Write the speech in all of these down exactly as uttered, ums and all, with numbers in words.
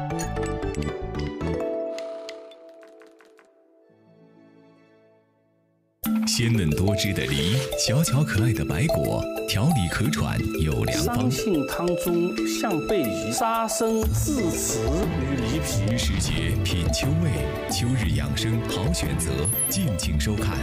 鲜嫩多汁的梨，小巧可爱的白果，调理咳喘有良方。 桑杏汤中象背鱼，沙参制词与梨皮。 时节品秋味，秋日养生好选择，敬请收看。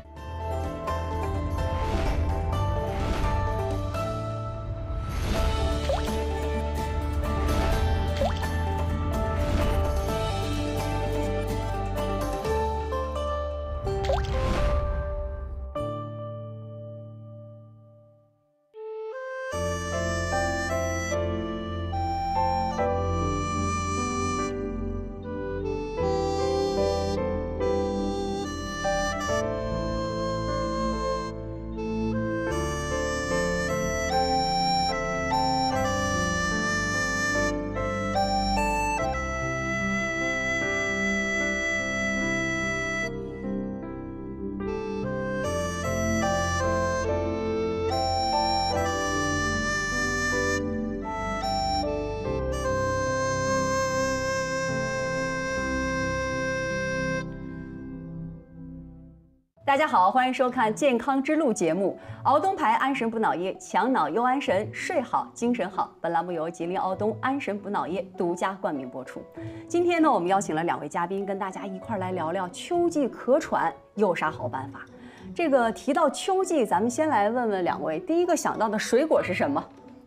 大家好，欢迎收看《健康之路》节目。熬东牌安神补脑液，强脑又安神，睡好精神好。本栏目由吉林熬东安神补脑液独家冠名播出。今天呢，我们邀请了两位嘉宾，跟大家一块来聊聊秋季咳喘有啥好办法。这个提到秋季，咱们先来问问两位，第一个想到的水果是什么？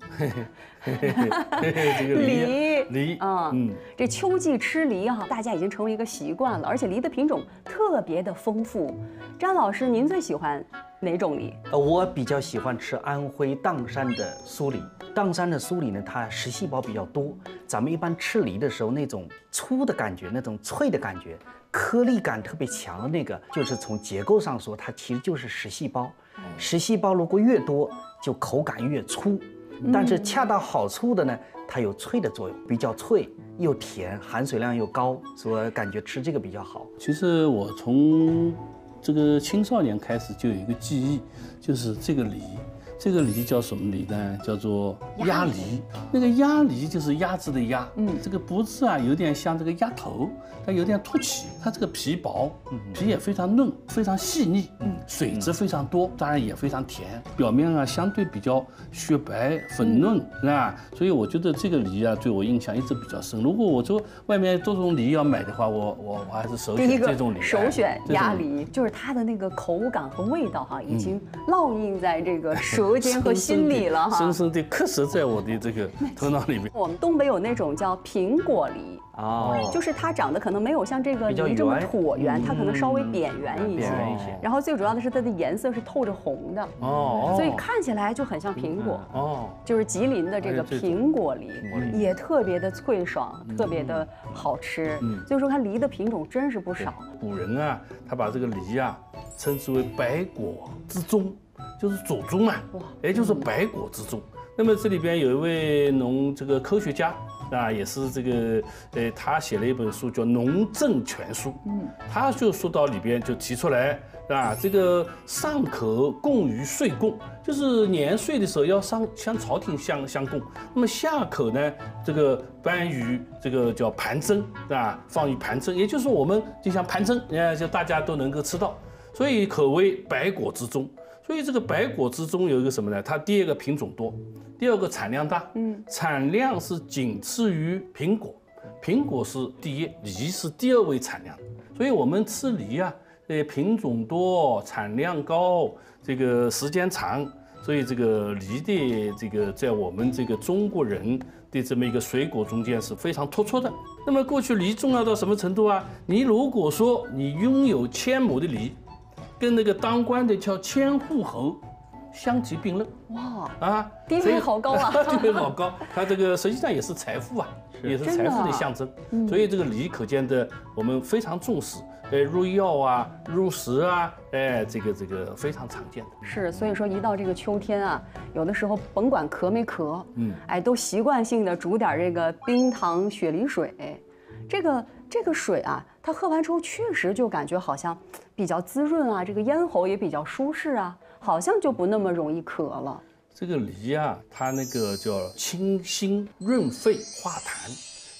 这个梨，梨， 嗯嗯，这秋季吃梨哈，大家已经成为一个习惯了，而且梨的品种特别的丰富。詹老师，您最喜欢哪种梨？ 呃，我比较喜欢吃安徽砀山的酥梨。砀山的酥梨呢，它实细胞比较多。咱们一般吃梨的时候，那种粗的感觉，那种脆的感觉，颗粒感特别强的那个，就是从结构上说，它其实就是实细胞。实细胞如果越多，就口感越粗。但是恰到好处的呢，它有脆的作用，比较脆又甜，含水量又高，所以感觉吃这个比较好。 其实我从这个青少年开始就有一个记忆，就是这个梨，这个梨叫什么梨呢？叫做鸭梨。那个鸭梨就是鸭子的鸭，嗯，这个脖子啊有点像这个鸭头，它有点凸起，它这个皮薄，皮也非常嫩，非常细腻，嗯，水质非常多，当然也非常甜，表面啊相对比较雪白粉嫩，是吧？所以我觉得这个梨啊对我印象一直比较深。如果我说外面多种梨要买的话，我我我还是首选这种梨。 首选鸭梨，就是它的那个口感和味道哈，已经烙印在这个舌尖和心里了哈， 深深地刻实在我的这个头脑里面。 我们东北有那种叫苹果梨。哦，就是它长得可能没有像这个梨这么椭圆，它可能稍微扁圆一些。然后最主要的是它的颜色是透着红的，哦，所以看起来就很像苹果。哦，就是吉林的这个苹果梨，也特别的脆爽，特别的好吃。所以说它梨的品种真是不少。 古人啊，他把这个梨啊称之为百果之宗，就是祖宗嘛，也就是百果之宗。那么这里边有一位农这个科学家啊，也是这个呃，他写了一本书叫《农政全书》，嗯，他就说到里边就提出来啊，这个上可供于岁贡，就是年岁的时候要上向朝廷相相供，那么下可呢这个颁于这个叫盘蒸啊，放于盘蒸，也就是说我们就像盘蒸，哎，就大家都能够吃到，所以可谓百果之宗。所以这个百果之中有一个什么呢？它第二个品种多，第二个产量大，嗯，产量是仅次于苹果，苹果是第一，梨是第二位产量。所以我们吃梨啊，呃，品种多，产量高，这个时间长，所以这个梨的这个在我们这个中国人的这么一个水果中间是非常突出的。那么过去梨重要到什么程度啊？你如果说你拥有千亩的梨，跟那个当官的叫千户侯相提并论，哇啊， 地位好高啊， 地位好高，它这个实际上也是财富啊，也是财富的象征。嗯、所以这个梨可见的我们非常重视，呃，入药啊，入食啊，哎，这个这个非常常见的。 是，所以说一到这个秋天啊，有的时候甭管咳没咳，嗯，哎，都习惯性的煮点这个冰糖雪梨水，这个这个水啊，它喝完之后确实就感觉好像比较滋润啊，这个咽喉也比较舒适啊，好像就不那么容易咳了。这个梨啊，它那个叫清心润肺化痰。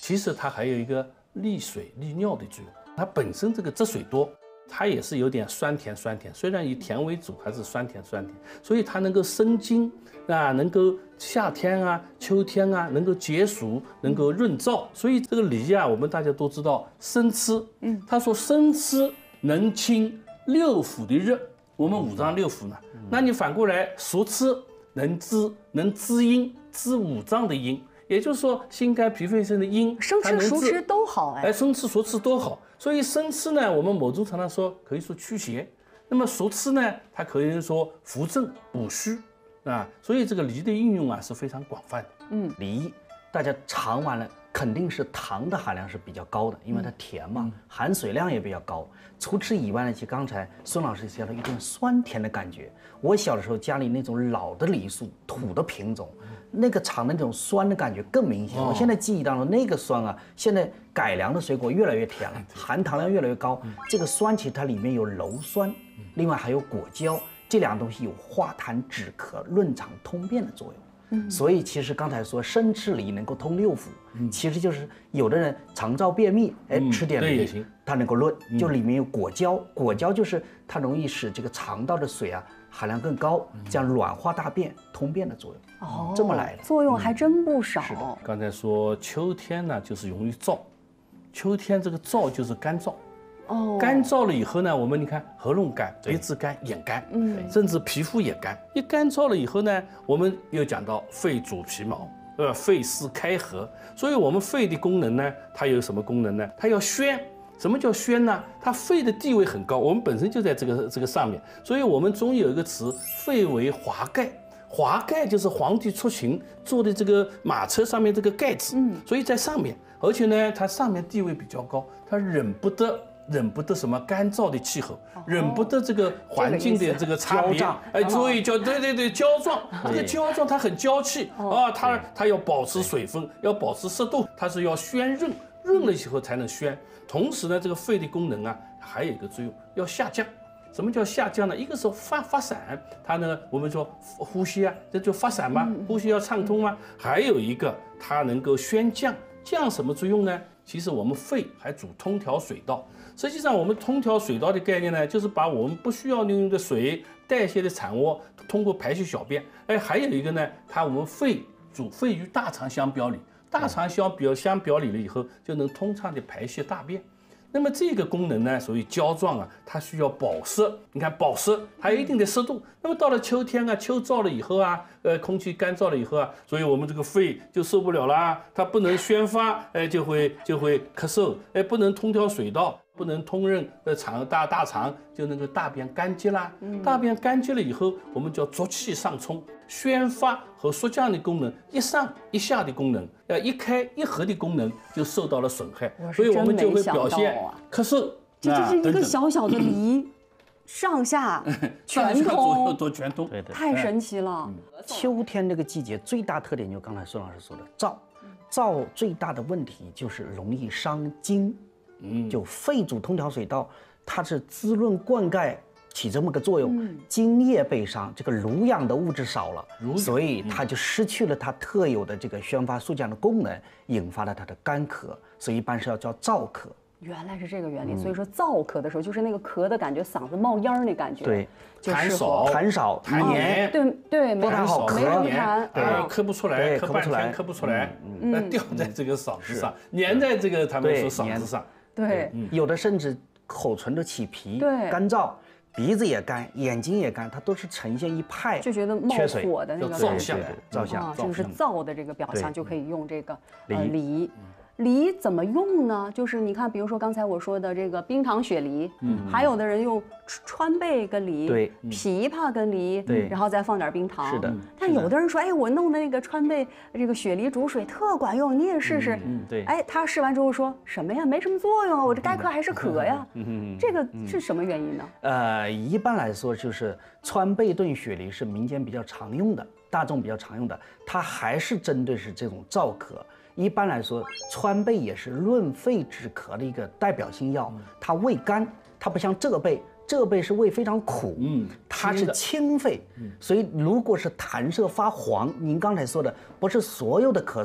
其实它还有一个利水利尿的作用。它本身这个汁水多，它也是有点酸甜酸甜，虽然以甜为主，还是酸甜酸甜，所以它能够生津啊，能够夏天啊、秋天啊能够解暑，能够润燥。所以这个梨啊，我们大家都知道生吃，嗯，他说生吃能清六腑的热，我们五脏六腑呢，那你反过来熟吃能滋能滋阴，滋五脏的阴。也就是说，心肝脾肺肾的阴， 生吃熟吃都好哎， 哎，生吃熟吃都好。所以生吃呢，我们某种程度上说可以说驱邪，那么熟吃呢，它可以说扶正补虚啊。所以这个梨的应用啊是非常广泛的。 嗯，梨大家尝完了，肯定是糖的含量是比较高的，因为它甜嘛，嗯、含水量也比较高。除此以外呢，其实刚才孙老师提到一点酸甜的感觉。我小的时候家里那种老的梨树，土的品种。那个尝的那种酸的感觉更明显。哦、我现在记忆当中，那个酸啊，现在改良的水果越来越甜了，含糖量越来越高。嗯、这个酸其实它里面有鞣酸，嗯、另外还有果胶，这两个东西有化痰止咳、润肠通便的作用。嗯、所以其实刚才说生吃梨能够通六腑，嗯、其实就是有的人肠燥便秘，哎，嗯、吃点梨也行，它能够润，嗯、就里面有果胶，果胶就是它容易使这个肠道的水啊含量更高，这样软化大便、通便的作用。哦，这么来的， 作用还真不少。 是的，刚才说秋天呢，就是容易燥，秋天这个燥就是干燥。哦，干燥了以后呢，我们你看喉咙干、鼻子干、眼干，嗯，甚至皮肤也干。一干燥了以后呢，我们又讲到肺主皮毛，呃，肺是开合，所以我们肺的功能呢，它有什么功能呢？它要宣。什么叫宣呢？它肺的地位很高，我们本身就在这个这个上面，所以我们中医有一个词，肺为华盖。华盖就是皇帝出行坐的这个马车上面这个盖子，嗯，所以在上面，而且呢，它上面地位比较高，它忍不得忍不得什么干燥的气候，哦、忍不得这个环境的这个差别，哎，所以叫对对对胶状，这个胶状它很娇气啊，它它要保持水分，要保持湿度，它是要宣润，润了以后才能宣。同时呢，这个肺的功能啊，还有一个作用，要下降。什么叫下降呢？一个是发发散，它呢，我们说呼吸啊，这就发散嘛，呼吸要畅通嘛。还有一个，它能够宣降，降什么作用呢？其实我们肺还主通调水道。实际上，我们通调水道的概念呢，就是把我们不需要利用的水、代谢的产物，通过排泄小便。哎，还有一个呢，它我们肺主肺与大肠相表里，大肠相表相表里了以后，就能通畅的排泄大便。那么这个功能呢，属于胶状啊，它需要保湿。你看保湿，还有一定的湿度。那么到了秋天啊，秋燥了以后啊，呃，空气干燥了以后啊，所以我们这个肺就受不了啦，它不能宣发，哎，就会就会咳嗽，哎，不能通调水道，不能通润呃肠大大肠，就那个大便干结啦。嗯、大便干结了以后，我们叫浊气上冲。宣发和缩降的功能，一上一下的功能，呃，一开一合的功能就受到了损害，所以我们就会表现咳嗽。 这这是一个小小的梨，上下全通， 都全通， 太神奇了。 秋天这个季节最大特点就刚才孙老师说的燥，燥最大的问题就是容易伤津，嗯，就肺主通调水道，它是滋润灌溉。起这么个作用，津液被伤，这个濡养的物质少了，所以它就失去了它特有的这个宣发速降的功能，引发了它的干咳，所以一般是要叫燥咳。 原来是这个原理，嗯、所以说燥咳的时候，就是那个咳的感觉，嗓子冒烟儿那感觉， 对， 痰少， 痰少，痰黏， 对对，没痰好咳， 痰，对，咳不出来，咳半天咳不出来，那掉在这个嗓子上，粘在这个他们说嗓子上， 对， 有的甚至口唇都起皮，对，干燥。鼻子也干，眼睛也干，它都是呈现一派就觉得冒火的那个燥象， 燥象， 这就是燥的这个表象，就可以用这个呃梨。梨怎么用呢？就是你看，比如说刚才我说的这个冰糖雪梨，嗯，还有的人用川贝跟梨， 对， 枇杷跟梨， 对， 然后再放点冰糖， 是的。 但有的人说，哎，我弄的那个川贝这个雪梨煮水特管用，你也试试。 嗯，对。 哎，他试完之后说什么呀？没什么作用啊，我这该咳还是咳呀。嗯，这个是什么原因呢？ 呃，一般来说就是川贝炖雪梨是民间比较常用的，大众比较常用的，它还是针对是这种燥咳。一般来说，川贝也是润肺止咳的一个代表性药。它味甘，它不像浙贝，浙贝是味非常苦，嗯，它是清肺。所以如果是痰色发黄，您刚才说的，不是所有的咳嗽，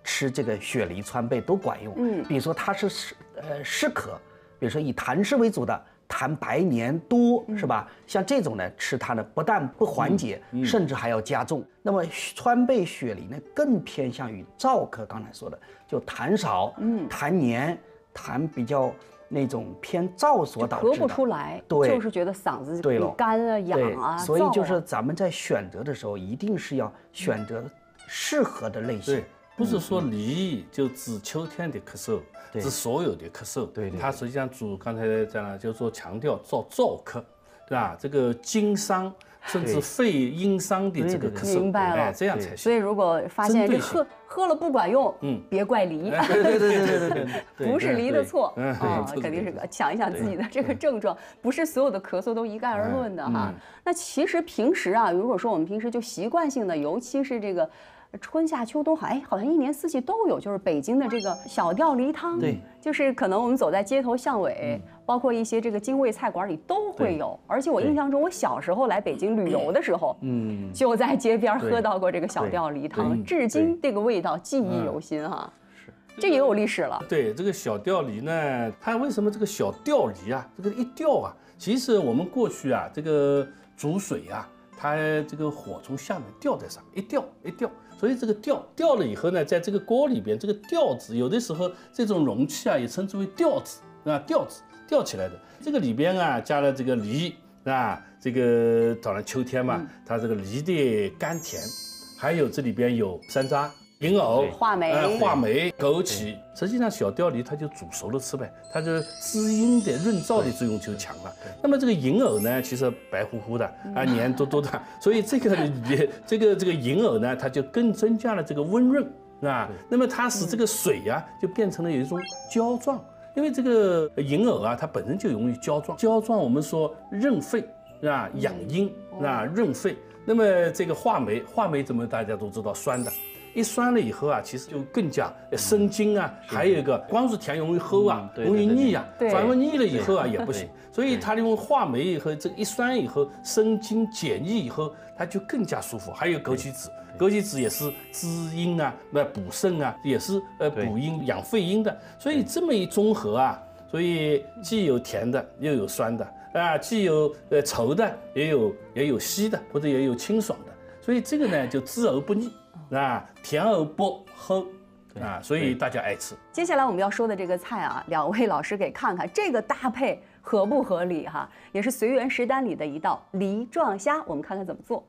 吃这个雪梨、川贝都管用。嗯，比如说它是湿呃湿咳，比如说以痰湿为主的。痰白黏多是吧？像这种呢，吃它呢不但不缓解，嗯嗯、甚至还要加重。那么川贝、雪梨呢，更偏向于燥咳，刚才说的就痰少，嗯，痰黏，痰比较那种偏燥所导致的， 咳不出来， 对， 就是觉得嗓子干啊、痒啊。 所以就是咱们在选择的时候，一定是要选择适合的类型。 对，不是说梨就指秋天的咳嗽。是所有的咳嗽， 对对， 它实际上主刚才讲了，就是说强调燥燥咳，对吧？这个经伤甚至肺阴伤的这个咳嗽， 明白了， 哎，这样才行。 所以如果发现这喝喝了不管用，嗯，别怪梨， 对对对对对对， 不是梨的错啊，肯定是想一想自己的这个症状，不是所有的咳嗽都一概而论的哈。那其实平时啊，如果说我们平时就习惯性的，尤其是这个。春夏秋冬好，哎，好像一年四季都有，就是北京的这个小吊梨汤， 对， 就是可能我们走在街头巷尾，嗯、包括一些这个京味菜馆里都会有。而且我印象中，我小时候来北京旅游的时候，嗯，就在街边喝到过这个小吊梨汤，至今这个味道记忆犹新哈。是，这也有历史了。 对，这个小吊梨呢，它为什么这个小吊梨啊，这个一吊啊，其实我们过去啊，这个煮水啊，它这个火从下面吊在上，一吊一吊。所以这个吊吊了以后呢，在这个锅里边，这个吊子有的时候这种容器啊也称之为吊子啊，吊子吊起来的。这个里边啊加了这个梨啊，这个当然秋天嘛，它这个梨的甘甜，还有这里边有山楂、银藕、 话梅、 呃、话梅、枸杞。实际上小吊梨它就煮熟了吃呗，它就滋阴的润燥的作用就强了。那么这个银藕呢，其实白乎乎的啊，黏多多的，所以这个这个这个银藕呢，它就更增加了这个温润啊。那么它使这个水呀、啊、就变成了有一种胶状，因为这个银藕啊，它本身就容易胶状，胶状我们说润肺啊，养阴啊，润肺。那么这个话梅，话梅怎么大家都知道酸的。一酸了以后啊，其实就更加生津啊，还有一个光是甜容易齁啊，容易腻啊，反而腻了以后啊也不行。所以它用话梅以后，这个一酸以后，生津解腻以后，它就更加舒服。还有枸杞子，枸杞子也是滋阴啊，那补肾啊，也是呃补阴养肺阴的。所以这么一综合啊，所以既有甜的，又有酸的啊，既有呃稠的，也有也有稀的，或者也有清爽的。所以这个呢就滋而不腻。啊，甜而不齁啊，所以大家爱吃。 接下来我们要说的这个菜啊，两位老师给看看这个搭配合不合理哈，也是随园食单里的一道梨状虾，我们看看怎么做。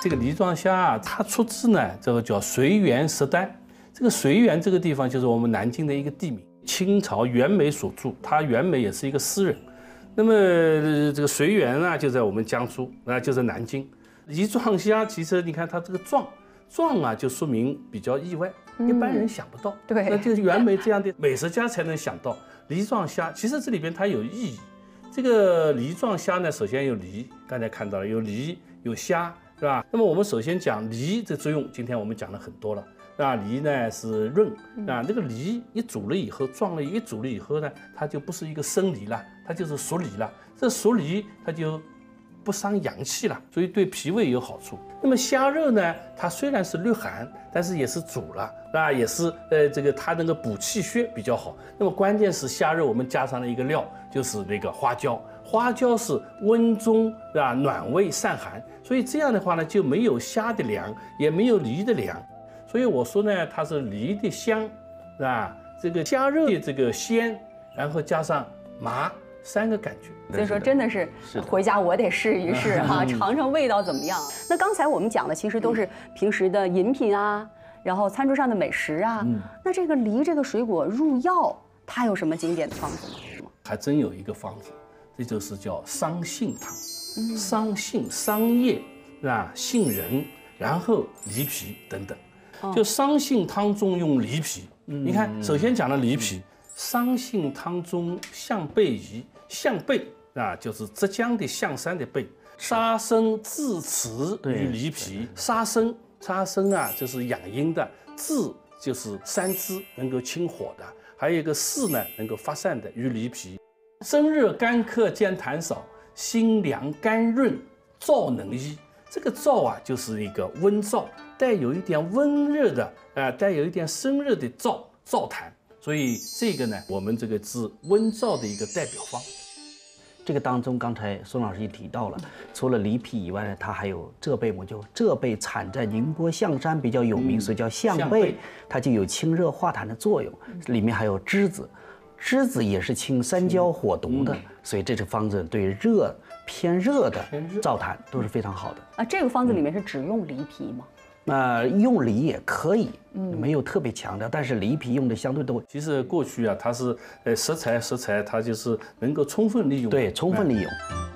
这个梨状虾啊，它出自呢这个叫随园石丹。这个随园这个地方就是我们南京的一个地名，清朝袁枚所著，他袁枚也是一个诗人。那么这个随园啊，就在我们江苏，啊就在南京。梨状虾其实你看它这个状状啊，就说明比较意外，一般人想不到。 嗯、对， 那就是袁枚这样的美食家才能想到梨状虾。其实这里边它有意义。这个梨状虾呢，首先有梨，刚才看到了有梨有虾，是吧？那么我们首先讲梨的作用，今天我们讲了很多了。啊，梨呢是润啊，这个梨一煮了以后，撞了一煮了以后呢，它就不是一个生梨了，它就是熟梨了。这熟梨它就不伤阳气了，所以对脾胃有好处。那么虾肉呢，它虽然是略寒，但是也是煮了，啊，也是呃这个它那个补气血比较好。那么关键是虾肉我们加上了一个料，就是那个花椒，花椒是温中啊暖胃散寒，所以这样的话呢就没有虾的凉，也没有梨的凉。所以我说呢，它是梨的香，是吧？这个虾肉的这个鲜，然后加上麻三个感觉。 所以说真的是回家我得试一试哈，尝尝味道怎么样。那刚才我们讲的其实都是平时的饮品啊，然后餐桌上的美食啊。嗯、那这个梨这个水果入药，它有什么经典的方子吗？ 还真有一个方子，这就是叫桑杏汤。嗯、桑杏、桑叶是吧？杏仁，然后梨皮等等。就桑杏汤中用梨皮，你看，首先讲了梨皮，桑杏汤中象贝宜，象贝啊，就是浙江的象山的贝，沙参、枳慈与梨皮。沙参，沙参啊，就是养阴的；枳就是山栀，能够清火的；还有一个柿呢，能够发散的，与梨皮。身热干咳兼痰少，心凉肝润，燥能医。这个燥啊，就是一个温燥，带有一点温热的，啊、呃，带有一点生热的燥燥痰，所以这个呢，我们这个治温燥的一个代表方。 这个当中，刚才孙老师也提到了，除了梨皮以外呢，它还有浙贝母，就浙贝产在宁波象山比较有名，嗯、所以叫象贝，它就有清热化痰的作用。里面还有栀子，栀子也是清三焦火毒的，嗯、所以这个方子对热。偏热的燥痰都是非常好的啊。这个方子里面是只用梨皮吗？ 呃，用梨也可以，嗯，没有特别强调，但是梨皮用的相对多。 其实过去啊，它是呃食材食材，它就是能够充分利用。 对，充分利用。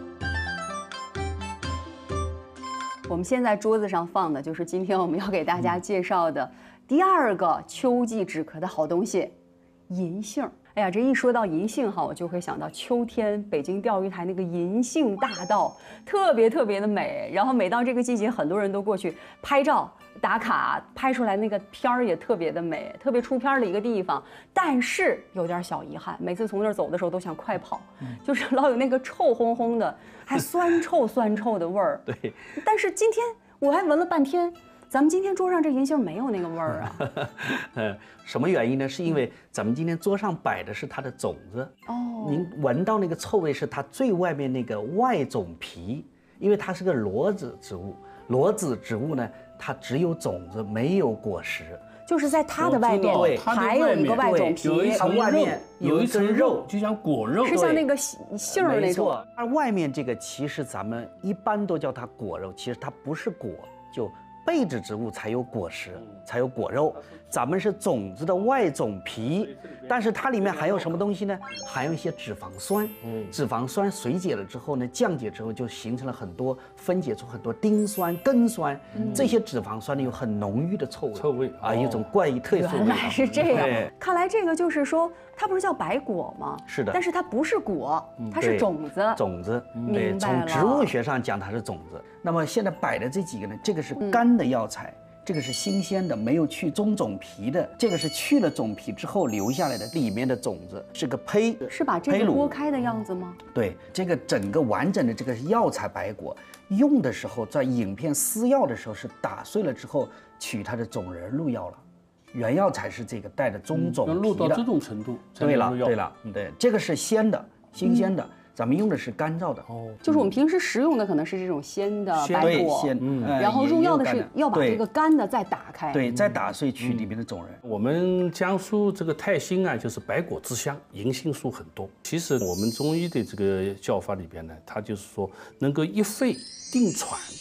我们现在桌子上放的就是今天我们要给大家介绍的第二个秋季止咳的好东西——银杏。哎呀，这一说到银杏哈，我就会想到秋天北京钓鱼台那个银杏大道，特别特别的美。然后每到这个季节，很多人都过去拍照打卡，拍出来那个片儿也特别的美，特别出片的一个地方。但是有点小遗憾，每次从那儿走的时候都想快跑，就是老有那个臭烘烘的，还酸臭酸臭的味儿。 对。 但是今天我还闻了半天。咱们今天桌上这银杏没有那个味儿啊？ 呃，什么原因呢？是因为咱们今天桌上摆的是它的种子。哦，您闻到那个臭味是它最外面那个外种皮，因为它是个裸子植物。裸子植物呢，它只有种子，没有果实。 就是在它的外面还有一个外种皮， 有一层外面有一层肉，就像果肉， 是像那个杏儿那种。 而外面这个其实咱们一般都叫它果肉，其实它不是果，就。贝质植物才有果实，才有果肉。咱们是种子的外种皮，但是它里面含有什么东西呢？含有一些脂肪酸。嗯，脂肪酸水解了之后呢，降解之后就形成了很多，分解出很多丁酸、根酸。嗯、这些脂肪酸呢有很浓郁的臭味， 臭味啊，一种怪异特殊的味道。 原来是这样，看来这个就是说，它不是叫白果吗？ 是的， 但是它不是果，它是种子。 种子， 对， 从植物学上讲它是种子。那么现在摆的这几个呢，这个是干的药材。嗯，这个是新鲜的，没有去中种皮的。这个是去了种皮之后留下来的，里面的种子是个胚， 是把这个剥开的样子吗？ 对，这个整个完整的这个药材白果，用的时候在影片撕药的时候是打碎了之后取它的种仁入药了。原药材是这个带着中种皮的， 录到这种程度。 对了，对了，对，这个是鲜的，新鲜的。嗯，咱们用的是干燥的哦，就是我们平时食用的可能是这种鲜的白果， 嗯， 然后入药的是要把这个干的再打开， 对，再打碎取里面的种仁。 我们江苏这个泰兴啊，就是百果之乡，银杏树很多。其实我们中医的这个教法里边呢，它就是说能够一肺定喘，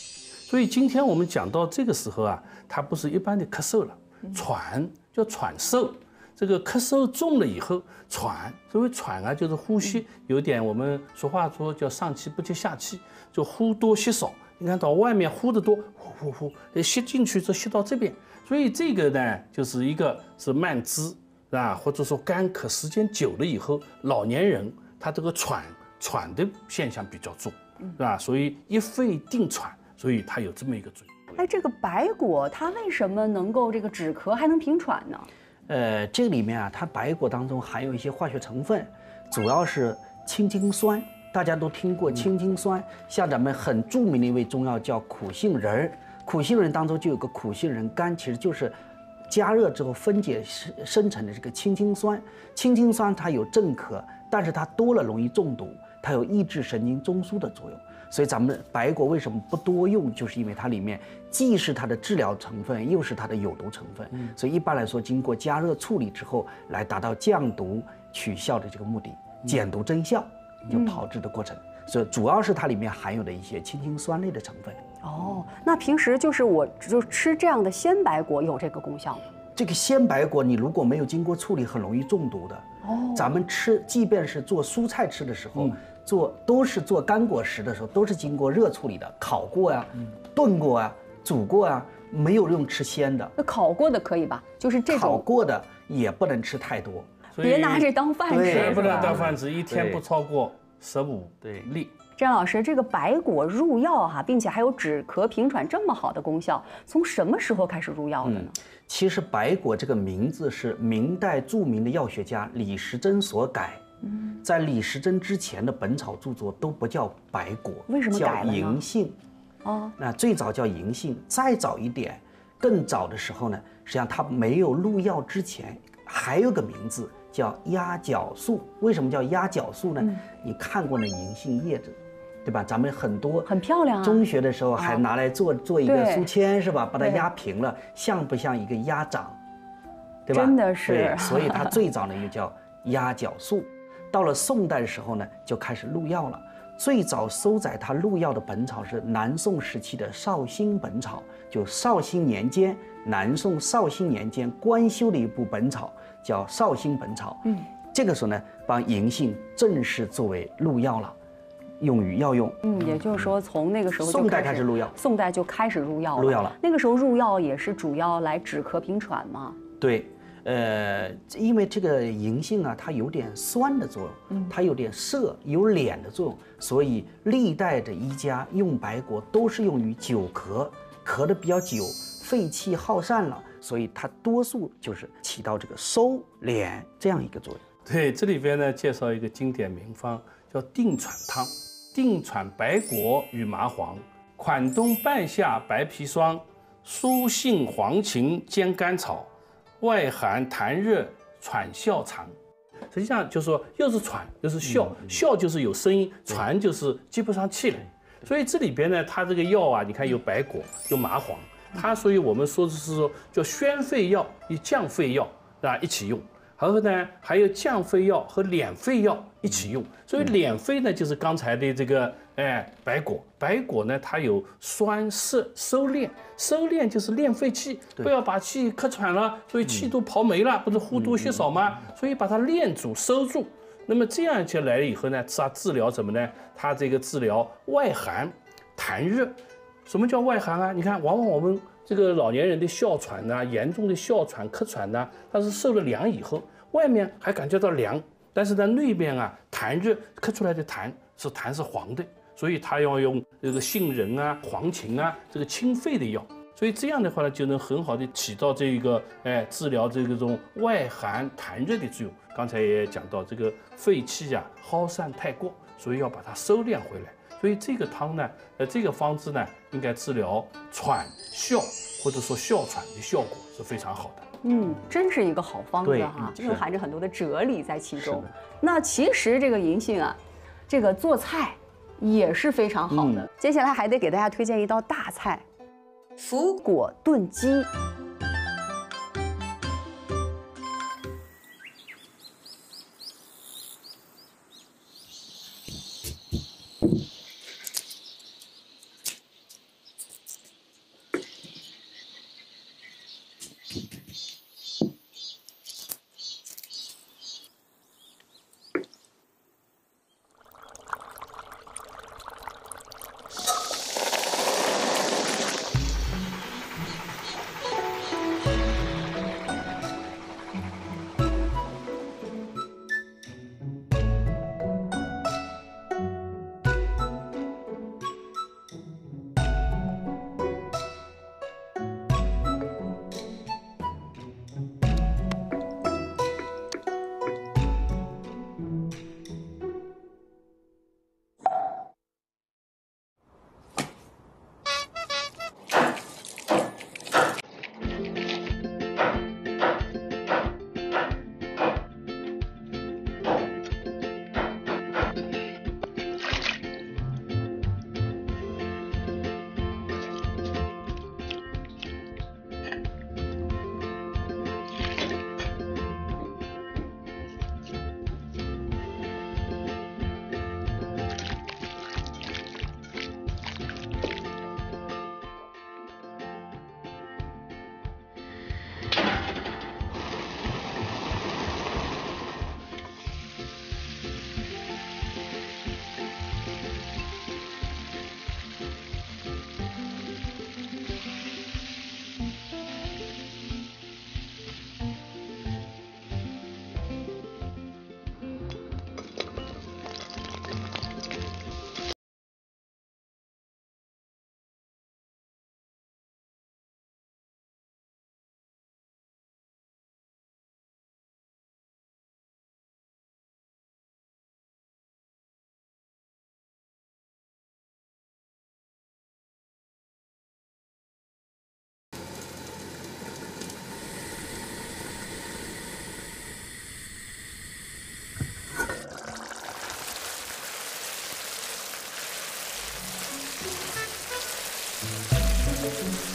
所以今天我们讲到这个时候啊，它不是一般的咳嗽了，喘叫喘嗽。这个咳嗽重了以后，喘，所谓喘啊，就是呼吸有点，我们俗话说叫上气不接下气，就呼多吸少。你看到外面呼得多，呼呼呼，吸进去就吸到这边，所以这个呢，就是一个是慢支啊，或者说干咳时间久了以后，老年人他这个喘喘的现象比较重，是吧？所以一肺定喘，所以它有这么一个作用。 哎，这个白果它为什么能够这个止咳还能平喘呢？ 呃，这个里面啊，它白果当中含有一些化学成分，主要是青精酸。大家都听过青精酸，像咱们很著名的一味中药叫苦杏仁儿，苦杏仁当中就有个苦杏仁苷，其实就是加热之后分解生成的这个青精酸。青精酸它有镇咳，但是它多了容易中毒，它有抑制神经中枢的作用。所以咱们白果为什么不多用，就是因为它里面既是它的治疗成分，又是它的有毒成分。嗯、所以一般来说，经过加热处理之后，来达到降毒取效的这个目的，减毒增效，就炮制的过程。嗯、所以主要是它里面含有的一些青精酸类的成分。 哦，那平时就是我就吃这样的鲜白果有这个功效吗？ 这个鲜白果你如果没有经过处理，很容易中毒的。哦，咱们吃，即便是做蔬菜吃的时候。嗯做都是做干果食的时候，都是经过热处理的，烤过呀、啊、炖过呀、啊、煮过呀、啊，没有用吃鲜的。 那烤过的可以吧？就是这种烤过的也不能吃太多， 别拿这当饭吃， 不能当饭吃，一天不超过十五粒。 詹老师，这个白果入药哈、啊，并且还有止咳平喘这么好的功效，从什么时候开始入药的呢？嗯、 其实白果这个名字是明代著名的药学家李时珍所改。在李时珍之前的本草著作都不叫白果， 为什么改了呢？ 叫银杏。哦，那最早叫银杏，再早一点，更早的时候呢，实际上它没有入药之前，还有个名字叫鸭脚素。为什么叫鸭脚素呢？嗯、你看过那银杏叶子，对吧？咱们很多很漂亮啊。 中学的时候还拿来做、哦、做一个书签，是吧？把它压平了，像不像一个鸭掌？对吧？ 真的是。 对，所以它最早呢又叫鸭脚素。到了宋代的时候呢，就开始入药了。最早收载它入药的本草是南宋时期的绍兴本草，就绍兴年间，南宋绍兴年间官修的一部本草叫绍兴本草。嗯，这个时候呢，帮银杏正式作为入药了，用于药用。 嗯，也就是说从那个时候就宋代开始入药， 宋代就开始入药了。 入药了。 那个时候入药也是主要来止咳平喘吗？ 对。呃，因为这个银杏啊，它有点酸的作用，嗯，它有点涩、有敛的作用，所以历代的医家用白果都是用于久咳，咳得比较久，肺气耗散了，所以它多数就是起到这个收敛这样一个作用。 对，这里边呢介绍一个经典名方，叫定喘汤。定喘白果与麻黄，款冬半夏白皮霜，苏杏黄芩煎甘草。外寒痰热喘笑长，实际上就是说又是喘又是笑，嗯、笑就是有声音，喘就是接不上气来。所以这里边呢，它这个药啊，你看有白果，有麻黄，它所以我们说的是说叫宣肺药与降肺药啊一起用，然后呢还有降肺药和敛肺药一起用。所以敛肺呢就是刚才的这个哎白果，白果呢它有酸涩收敛。收敛就是练肺气，不要把气咳喘了，所以气都跑没了，不是呼多吸少吗？所以把它练住收住。那么这样下来了以后呢，它治疗什么呢？它这个治疗外寒、痰热。什么叫外寒啊？你看，往往我们这个老年人的哮喘呐、啊，严重的哮喘、咳喘呐、啊，它是受了凉以后，外面还感觉到凉，但是在内边啊，痰热，咳出来的痰是痰是黄的。所以他要用这个杏仁啊、黄芩啊，这个清肺的药，所以这样的话呢，就能很好的起到这个哎治疗这个种外寒痰热的作用。刚才也讲到这个肺气啊耗散太过，所以要把它收敛回来。所以这个汤呢，呃，这个方子呢，应该治疗喘哮或者说哮喘的效果是非常好的。 嗯，真是一个好方子哈，蕴含着很多的哲理在其中。那其实这个银杏啊，这个做菜也是非常好的。嗯、接下来还得给大家推荐一道大菜——腐果炖鸡。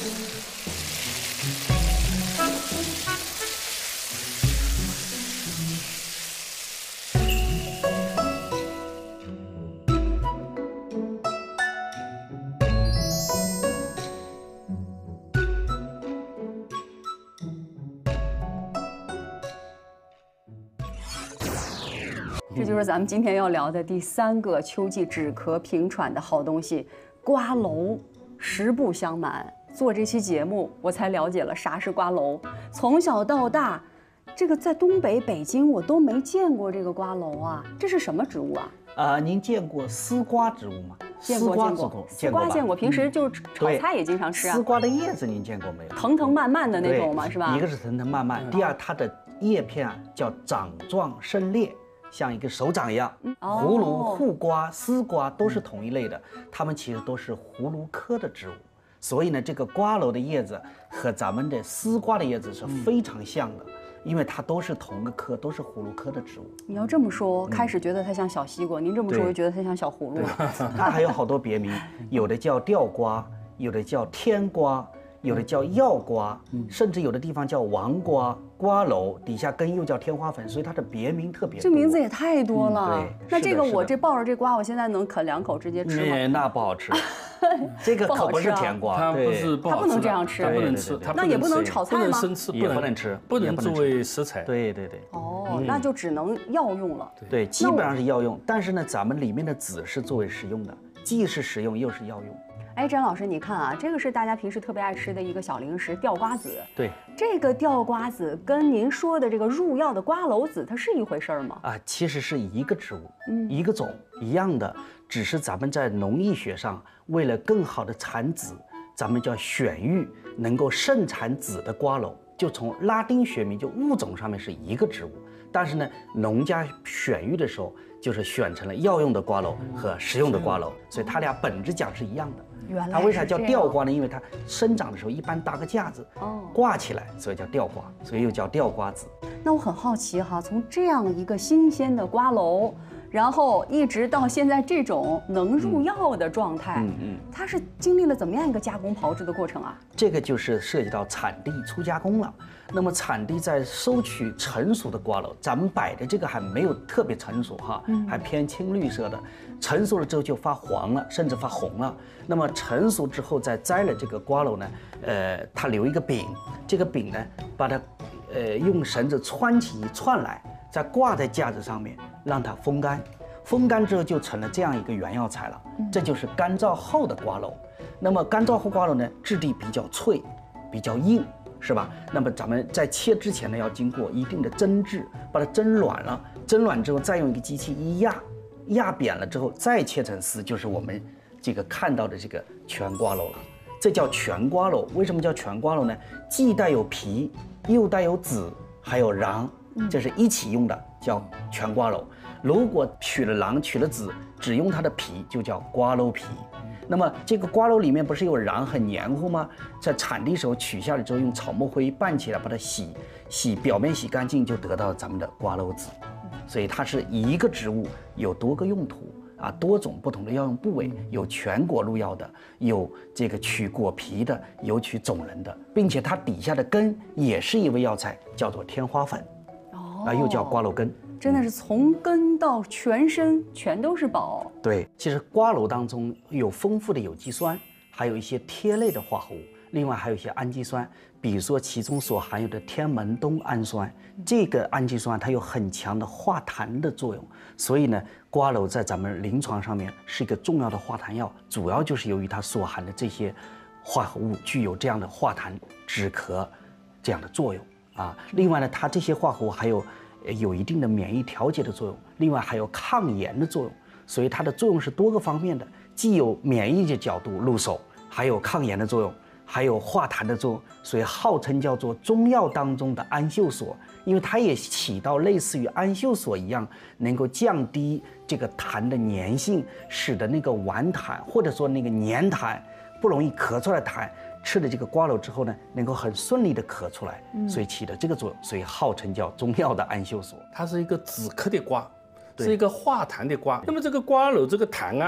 这就是咱们今天要聊的第三个秋季止咳平喘的好东西——瓜蒌。实不相瞒，做这期节目我才了解了啥是瓜蒌。从小到大，这个在东北、北京我都没见过这个瓜蒌啊，这是什么植物啊？ 啊，您见过丝瓜植物吗？ 见过，见过。丝瓜见过，平时就是炒菜也经常吃啊。 丝瓜的叶子您见过没有？ 藤藤蔓蔓的那种嘛，是吧？ 一个是藤藤蔓蔓，第二它的叶片啊叫掌状生裂。像一个手掌一样，葫芦、护瓜、丝瓜都是同一类的，它们其实都是葫芦科的植物。所以呢，这个瓜蒌的叶子和咱们的丝瓜的叶子是非常像的，因为它都是同个科，都是葫芦科的植物。 你要这么说，开始觉得它像小西瓜，您这么说又觉得它像小葫芦。 它还有好多别名，有的叫吊瓜，有的叫天瓜。有的叫药瓜，甚至有的地方叫王瓜、瓜蒌，底下根又叫天花粉，所以它的别名特别多。 这名字也太多了。 嗯、对， 那这个我这抱着这瓜，我现在能啃两口直接吃吗？ 那不好吃，这个可不是甜瓜， 它不是不好吃， 它不能这样吃， 它不能吃，它那也不能炒菜吗？ 不能生吃， 也不能吃， 不能作为食材。 对对对。 哦，那就只能药用了。 对，基本上是药用，但是呢，咱们里面的籽是作为食用的，既是食用又是药用。 哎，詹老师，你看啊，这个是大家平时特别爱吃的一个小零食——吊瓜子。 对， 这个吊瓜子跟您说的这个入药的瓜蒌子，它是一回事儿吗？ 啊，其实是一个植物，嗯，一个种一样的，只是咱们在农艺学上，为了更好的产籽，咱们叫选育能够盛产籽的瓜蒌，就从拉丁学名就物种上面是一个植物，但是呢，农家选育的时候就是选成了药用的瓜蒌和食用的瓜蒌，所以它俩本质讲是一样的。它为啥叫吊瓜呢？因为它生长的时候一般搭个架子，哦，挂起来，所以叫吊瓜，所以又叫吊瓜子。 那我很好奇哈，从这样一个新鲜的瓜蒌，然后一直到现在这种能入药的状态，嗯嗯，它是经历了怎么样一个加工炮制的过程啊？ 这个就是涉及到产地初加工了。那么产地在收取成熟的瓜蒌，咱们摆的这个还没有特别成熟哈，还偏青绿色的，成熟了之后就发黄了，甚至发红了。那么成熟之后再摘了这个瓜蒌呢，呃，它留一个柄，这个柄呢，把它，呃，用绳子穿起一串来，再挂在架子上面，让它风干。风干之后就成了这样一个原药材了，这就是干燥后的瓜蒌。那么干燥后瓜蒌呢，质地比较脆，比较硬。是吧？那么咱们在切之前呢，要经过一定的蒸制，把它蒸软了，蒸软之后再用一个机器一压，压扁了之后再切成丝，就是我们这个看到的这个全瓜蒌了。这叫全瓜蒌。为什么叫全瓜蒌呢？既带有皮，又带有籽，还有瓤，这是一起用的，叫全瓜蒌。如果取了瓤，取了籽，只用它的皮，就叫瓜蒌皮。那么这个瓜蒌里面不是有瓤很黏糊吗？在产地时候取下来之后，用草木灰拌起来，把它洗洗表面洗干净，就得到咱们的瓜蒌籽。所以它是一个植物有多个用途啊，多种不同的药用部位，有全果入药的，有这个取果皮的，有取种仁的，并且它底下的根也是一味药材，叫做天花粉，哦，啊又叫瓜蒌根。 真的是从根到全身全都是宝。 对，其实瓜蒌当中有丰富的有机酸，还有一些萜类的化合物，另外还有一些氨基酸，比如说其中所含有的天门冬氨酸，这个氨基酸它有很强的化痰的作用，所以呢，瓜蒌在咱们临床上面是一个重要的化痰药，主要就是由于它所含的这些化合物具有这样的化痰止咳这样的作用啊。另外呢，它这些化合物还有有一定的免疫调节的作用，另外还有抗炎的作用，所以它的作用是多个方面的，既有免疫的角度入手，还有抗炎的作用，还有化痰的作用，所以号称叫做中药当中的氨溴锁，因为它也起到类似于氨溴锁一样，能够降低这个痰的粘性，使得那个顽痰或者说那个黏痰不容易咳出来的痰，吃了这个瓜蒌之后呢，能够很顺利的咳出来，所以起的这个作用，所以号称叫中药的氨溴锁。 它是一个止咳的瓜，是一个化痰的瓜。那么这个瓜蒌这个痰啊，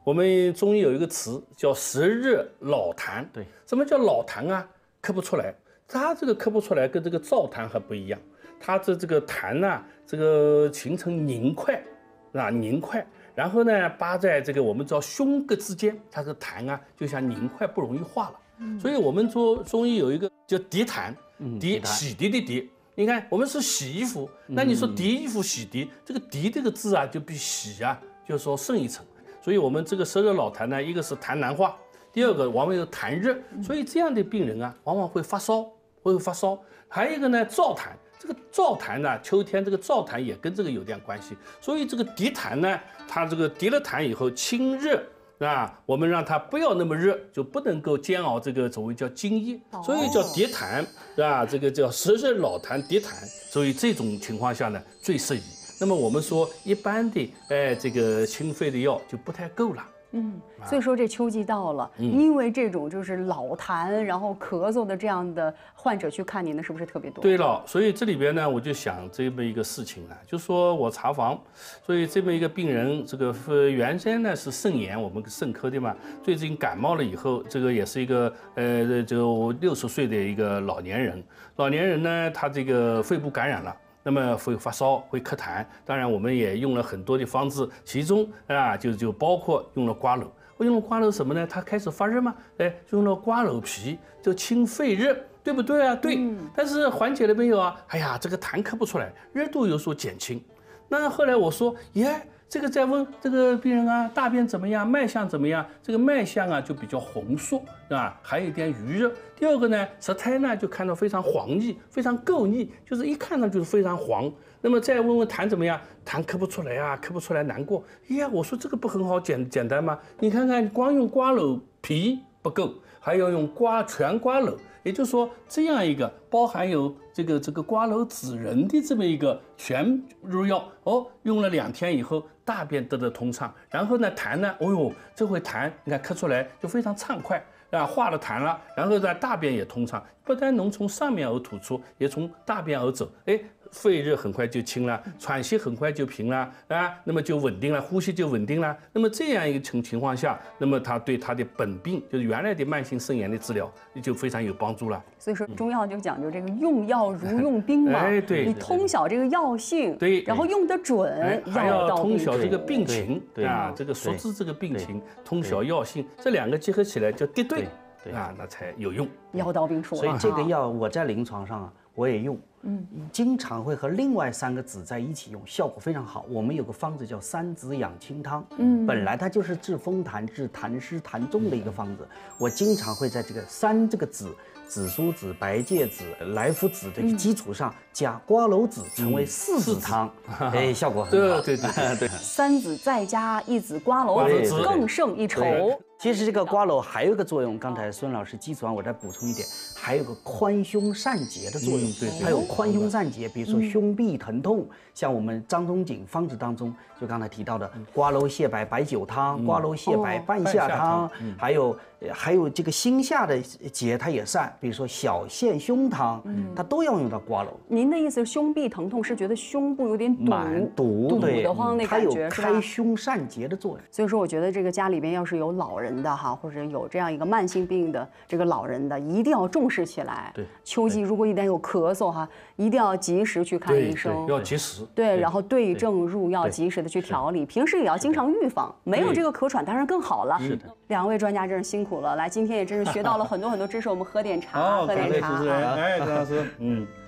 我们中医有一个词叫十日老痰。 对， 什么叫老痰啊？咳不出来。它这个咳不出来跟这个燥痰还不一样，它的这个痰呢，这个形成凝块，啊凝块，然后呢扒在这个我们知道胸膈之间，它这个痰啊就像凝块不容易化了。嗯、所以我们做中医有一个叫涤痰，涤洗涤的涤。你看我们是洗衣服，那你说涤衣服洗涤，这个涤这个字啊就比洗啊就说胜一层。所以我们这个十日老痰呢，一个是痰难化，第二个往往有痰热，所以这样的病人啊往往会发烧。会发烧，还有一个呢，燥痰。这个燥痰呢，秋天这个燥痰也跟这个有点关系。所以这个涤痰呢，它这个涤了痰以后清热啊，我们让它不要那么热，就不能够煎熬这个所谓叫津液，所以叫涤痰啊，这个叫十日老痰涤痰。所以这种情况下呢，最适宜。那么我们说一般的哎这个清肺的药就不太够了。 嗯，所以说这秋季到了，嗯、因为这种就是老痰，然后咳嗽的这样的患者去看您的是不是特别多？ 对了，所以这里边呢，我就想这么一个事情呢，就说我查房，所以这么一个病人，这个原先呢是肾炎，我们肾科的嘛，最近感冒了以后，这个也是一个呃，就六十岁的一个老年人，老年人呢，他这个肺部感染了。那么会发烧，会咳痰，当然我们也用了很多的方子，其中啊就就包括用了瓜蒌。我用了瓜蒌什么呢？它开始发热吗？哎，用了瓜蒌皮，就清肺热，对不对啊？对。嗯、但是缓解了没有啊？哎呀，这个痰咳不出来，热度有所减轻。那后来我说，耶。这个在问这个病人啊，大便怎么样，脉象怎么样？这个脉象啊就比较红硕啊，还有一点余热。第二个呢，舌苔呢就看到非常黄腻，非常垢腻，就是一看到就是非常黄。那么再问问痰怎么样？痰咳不出来啊，咳不出来，难过。哎呀，我说这个不很好简简单吗？你看看，光用瓜蒌皮不够，还要用瓜全瓜蒌。也就是说，这样一个包含有这个这个瓜蒌子仁的这么一个全入药哦，用了两天以后，大便得到通畅，然后呢痰呢，哦呦，这回痰你看咳出来就非常畅快啊，化了痰了，然后呢大便也通畅，不但能从上面而吐出，也从大便而走，哎。肺热很快就清了，喘息很快就平了啊，那么就稳定了，呼吸就稳定了。那么这样一个情情况下，那么他对他的本病，就是原来的慢性肾炎的治疗，就非常有帮助了。 所以说中药就讲究这个用药如用兵嘛， 哎，对， 你通晓这个药性， 对， 然后用得准， 还要通晓这个病情啊，这个熟知这个病情，通晓药性，这两个结合起来就敌对啊，那才有用。 药到病除。 所以这个药我在临床上啊，我也用。嗯，经常会和另外三个子在一起用，效果非常好。我们有个方子叫三子养清汤，嗯，本来它就是治风痰、治痰湿、痰重的一个方子。我经常会在这个三这个子、紫苏子、白芥子、莱菔子的基础上加瓜蒌子，成为四子汤，哎，效果很好。 对对对对， 三子再加一子瓜蒌子，更胜一筹。 其实这个瓜蒌还有一个作用，刚才孙老师基础上我再补充一点，还有个宽胸散结的作用。对，还有宽胸散结，比如说胸痹疼痛，像我们张仲景方子当中，就刚才提到的瓜蒌泻白白酒汤、瓜蒌泻白半夏汤，还有还有这个心下的结它也散，比如说小陷胸汤，它都要用到瓜蒌。 您的意思是胸痹疼痛是觉得胸部有点堵堵堵得慌那感觉是吧？它有开胸散结的作用。 所以说，我觉得这个家里边要是有老人的哈，或者有这样一个慢性病的这个老人的，一定要重视起来。 对， 秋季如果一旦有咳嗽哈，一定要及时去看医生， 要及时。 对，然后对症入药，及时的去调理。平时也要经常预防，没有这个咳喘当然更好了。 是的， 两位专家真是辛苦了，来，今天也真是学到了很多很多知识，我们喝点茶，喝点茶。 哎，张老师，嗯。